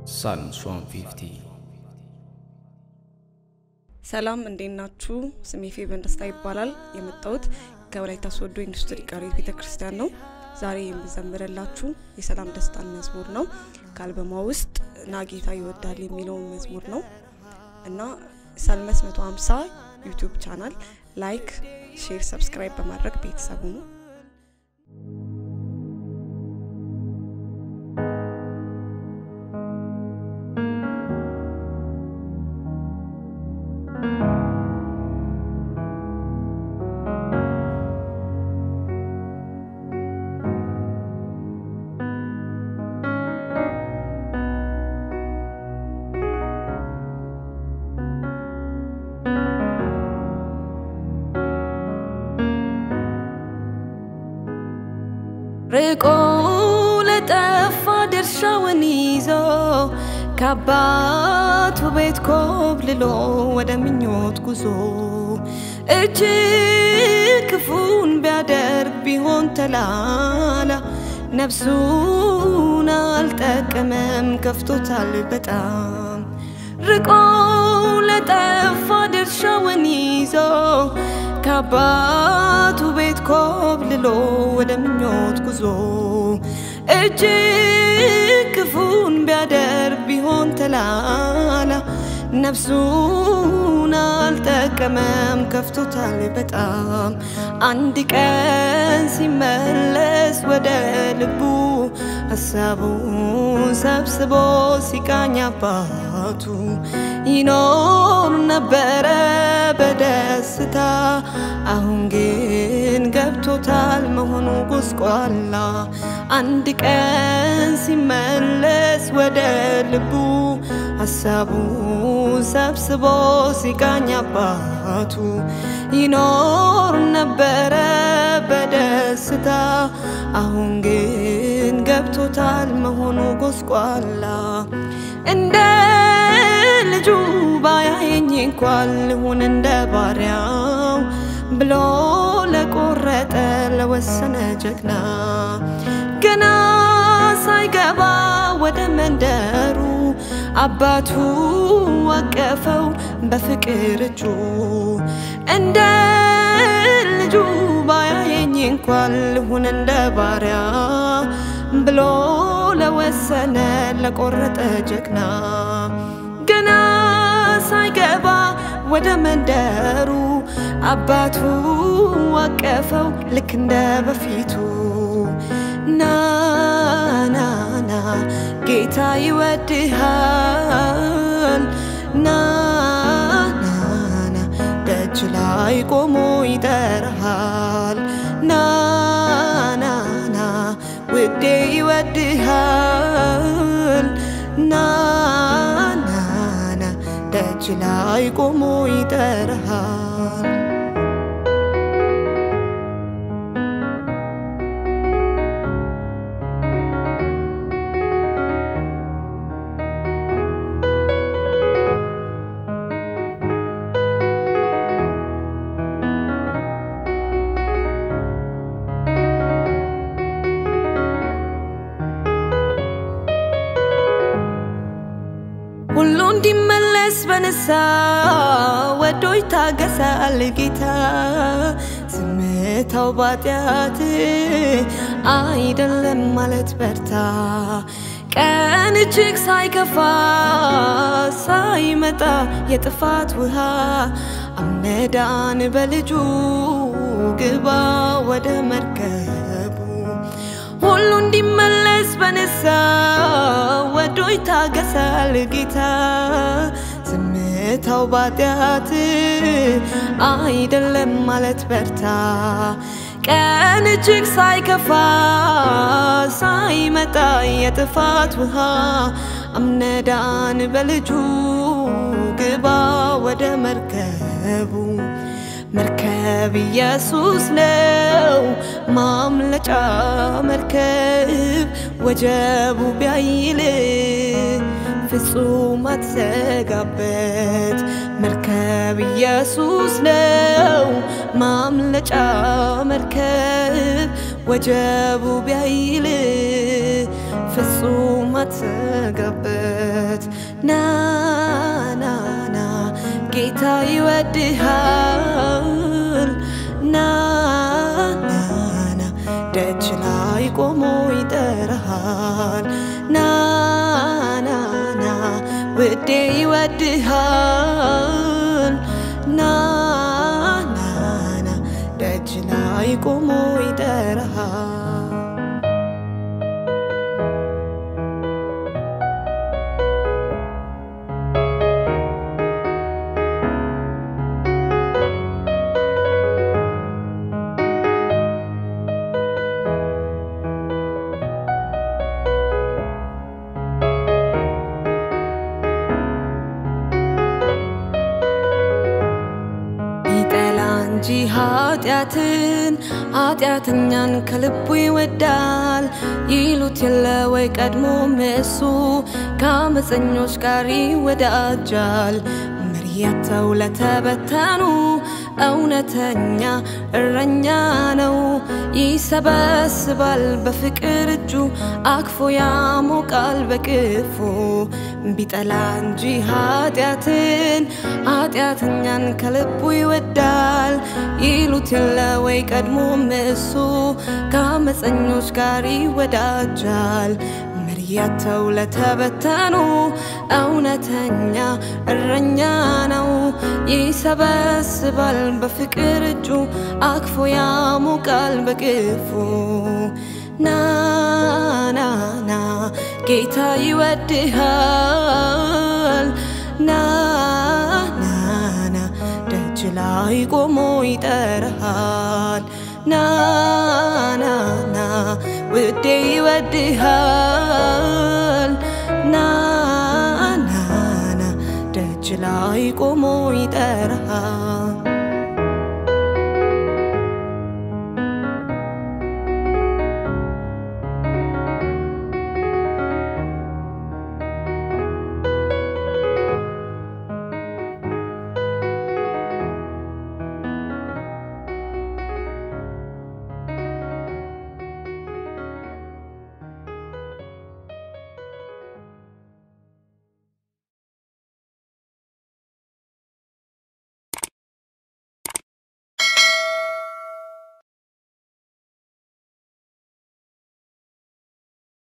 Psalms 150 ሰላም እንዴናችሁ ስሜ ፌበን ደስታ ይባላል የመጣሁት ከወላይታ ሶዶ ኢንዱስትሪ ቃሪት ቤተክርስቲያን ነው ዛሬ የምዘምርላችሁ የሰላም ደስታን መዝሙር ነው ከአልበሙ ውስጥ ናጌታ ይወዳል የሚለው መዝሙር ነው እና ሳልመስ 150 ዩቲዩብ ቻናል ላይክ ሼር ሰብስክራይብ በማድረግ ቤተሰብ ሁኑ ርቆ ለጠፋ ድርሻውን ይዞ ከአባቱ ቤት ኮብልሎ ወደ ምኞት ጉዞ እጅግ ክፉን ቢያደርግ ቢሆን ተላላ ነፍሱን አልጠቀመም ከፍቶታል በጣም ርቆ ለጠፋ ድርሻውን ይዞ ከአባቱ ቤት ኮብልሎ ወደ ምኞት ጉዞ እጅግ ክፉን ቢያደርግ ቢሆን ተላላ ነፍሱን አልጠቀመም ከፍቶታል በጣም አንድ ቀን ሲመለስ ወደ ልቡ ሐሳቡን ሰብስቦ ሲቃኝ አባቱ ይኖር ነበረ በደስታ አሁን ግን ገብቶታል መሆኑ ጉስቋላ አንድ ቀን ሲመለስ ወደ ልቡ ሐሳቡን ሰብስቦ ሲቃኝ አባቱ ይኖር ነበረ በደስታ አሁን ግን ገብቶታል መሆኑ ጉስቋላ እንደ ልጁ ባያየኝ እንኳን ልሁን እንደ ባሪያው ብሎ ለቆረጠ ለወሰነ ጀግና ገና ሳይገባ ወደ መንደሩ አባቱ አቀፈው በፍቅር እጁ እንደ ልጁ ባያየኝ እንኳን ልሁን እንደ ባሪያ ብሎ ለወሰነ ለቆረጠ ጀግና ገና ሳይገባ ወደ መንደሩ አባቱ አቀፈው ልክ እንደ በፊቱ ና ጌታ ይወድሃል ና ደጅ ላይ ቆሞ ይጠራሃል ና ውዴ ይወድሃል ና ደጅ ላይ ቆሞ ይጠራሃል ሁሉ እንዲመለስ በነሳ ወዶ ይታገሳል ጌታ ዝምታው ባጢያት አይደለም ማለት በርታ ቀን እጅግ ሳይከፋ ሳይመጣ የጥፋት ውሃ አመዳን በልጁ ግባ ወደ መርከቡ ሁሉ እንዲመለስ በነሳ ወዶ ይታገሳል ጌታ ዝምታው ባጢያት አይደለም ማለት በርታ ቀን እጅግ ሳይከፋ ሳይመጣ የጥፋት ውሃ አምነዳን በልጁ ግባ ወደ መርከቡ መርከብ ኢየሱስ ነው ማምለጫ መርከብ ወጀቡ ቢያይል ፍጹም አትዘጋበት መርከብ ኢየሱስ ነው ማምለጫ መርከብ ወጀቡ ቢያይል ፍጹም አትዘጋበት ና ና ና ጌታ ይወድሃል ና ና ና ደጅ ላይ ቆሞ ይጠራሃል ና ና ና ውዴ ይወድሃል ና ና ና ደጅ ላይ ቆሞ ይጠራሃል እንጂ ኃጢአተኛን ከልቡ ይወዳል ይሉት የለ ወይ ቀድሞ እሱ ከአመፀኞች ጋር ይወዳጃል መሪያተው ለተበተኑ እውነተኛ እረኛ ነው ይሰበስባል በፍቅር እጁ አቅፎ ያሞቃል በክፉ ቢጠላ እንጂ ኃጢአተኛን ከልቡ ይወዳል ይሉት የለ ወይ ቀድሞ እሱ ከአመፀኞች ጋር ይወዳጃል መሪያተው ለተበተኑ እውነተኛ እረኛ ነው ይሰበስባል በፍቅር እጁ አቅፎ ያሞቃል በክፉ ና ና ና ጌታ ይወድሃል ና ና ና ደጅ ላይ ቆሞ ይጠራሃል ና ና ና ውዴ ይወድሃል ና ና ና ደጅ ላይ ቆሞ ይጠራሃል